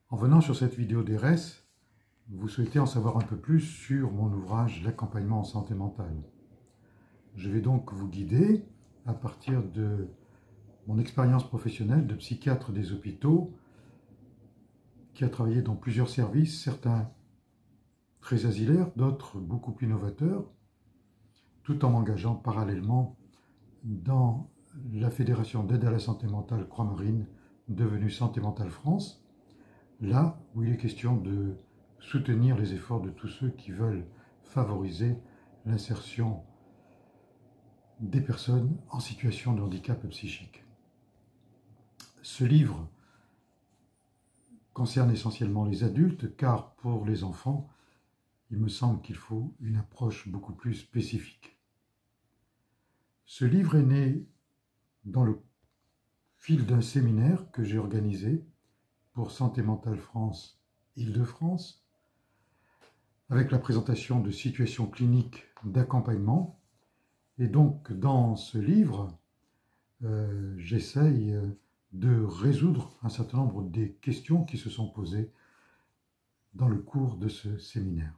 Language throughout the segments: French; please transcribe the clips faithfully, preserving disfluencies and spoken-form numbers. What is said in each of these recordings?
En venant sur cette vidéo d'E R E S, vous souhaitez en savoir un peu plus sur mon ouvrage L'accompagnement en santé mentale. Je vais donc vous guider à partir de mon expérience professionnelle de psychiatre des hôpitaux qui a travaillé dans plusieurs services, certains très asilaires, d'autres beaucoup plus novateurs, tout en m'engageant parallèlement dans la Fédération d'aide à la santé mentale Croix-Marine, devenue Santé Mentale France, là où il est question de soutenir les efforts de tous ceux qui veulent favoriser l'insertion des personnes en situation de handicap psychique. Ce livre concerne essentiellement les adultes, car pour les enfants, il me semble qu'il faut une approche beaucoup plus spécifique. Ce livre est né dans le fil d'un séminaire que j'ai organisé pour Santé Mentale France Île-de-France, avec la présentation de situations cliniques d'accompagnement. Et donc, dans ce livre, euh, j'essaye de résoudre un certain nombre des questions qui se sont posées dans le cours de ce séminaire.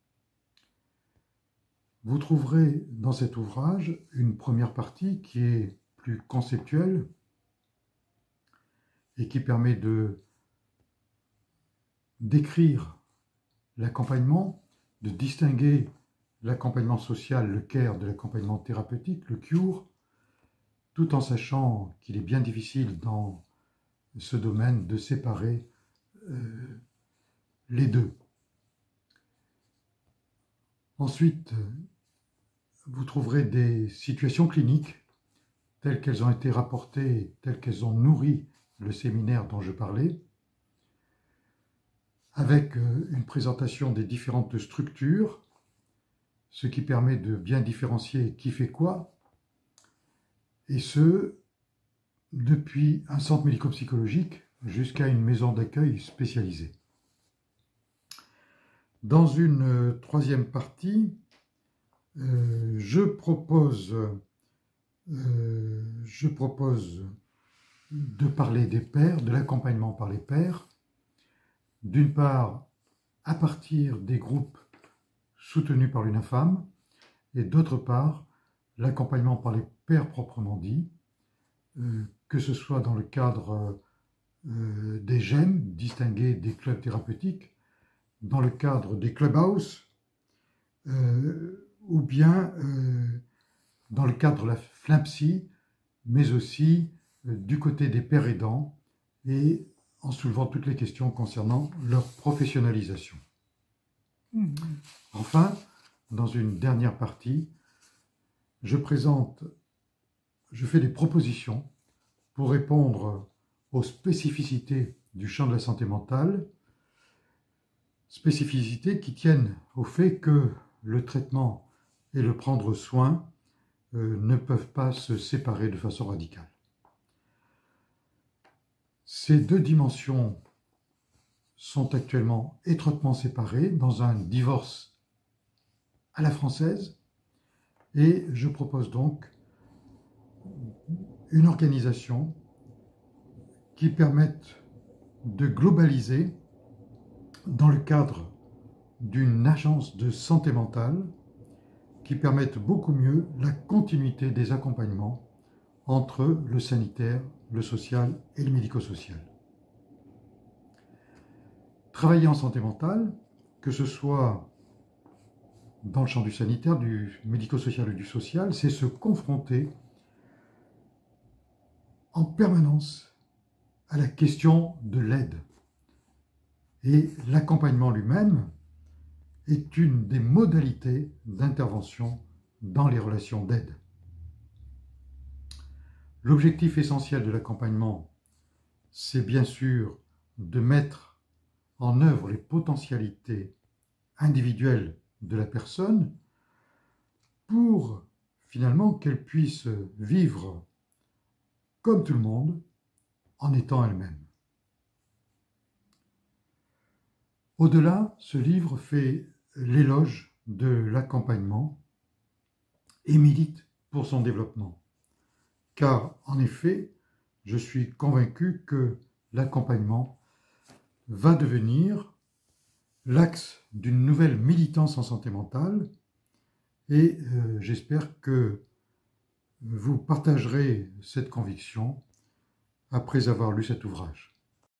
Vous trouverez dans cet ouvrage une première partie qui est plus conceptuelle et qui permet de décrire l'accompagnement, de distinguer l'accompagnement social, le care, de l'accompagnement thérapeutique, le cure, tout en sachant qu'il est bien difficile dans ce domaine de séparer euh, les deux. Ensuite, vous trouverez des situations cliniques telles qu'elles ont été rapportées, telles qu'elles ont nourri le séminaire dont je parlais, avec une présentation des différentes structures, ce qui permet de bien différencier qui fait quoi, et ce, depuis un centre médico-psychologique jusqu'à une maison d'accueil spécialisée. Dans une troisième partie, euh, je propose, euh, je propose de parler des pairs, de l'accompagnement par les pairs, d'une part à partir des groupes soutenus par l'UNAFAM, et d'autre part l'accompagnement par les pairs proprement dit, euh, que ce soit dans le cadre euh, des G E M, distingués des clubs thérapeutiques, dans le cadre des clubhouse, euh, ou bien euh, dans le cadre de la FLIMPSY, mais aussi euh, du côté des pairs aidants, et en soulevant toutes les questions concernant leur professionnalisation. Mmh. Enfin, dans une dernière partie, je présente, je fais des propositions pour répondre aux spécificités du champ de la santé mentale, spécificités qui tiennent au fait que le traitement et le prendre soin euh, ne peuvent pas se séparer de façon radicale. Ces deux dimensions sont actuellement étroitement séparées dans un divorce à la française, et je propose donc une organisation qui permette de globaliser dans le cadre d'une agence de santé mentale qui permette beaucoup mieux la continuité des accompagnements entre le sanitaire, le social et le médico-social. Travailler en santé mentale, que ce soit dans le champ du sanitaire, du médico-social ou du social, c'est se confronter en permanence à la question de l'aide. Et l'accompagnement lui-même est une des modalités d'intervention dans les relations d'aide. L'objectif essentiel de l'accompagnement, c'est bien sûr de mettre en œuvre les potentialités individuelles de la personne pour finalement qu'elle puisse vivre comme tout le monde en étant elle-même. Au-delà, ce livre fait l'éloge de l'accompagnement et milite pour son développement. Car, en effet, je suis convaincu que l'accompagnement va devenir l'axe d'une nouvelle militance en santé mentale et euh, j'espère que vous partagerez cette conviction après avoir lu cet ouvrage.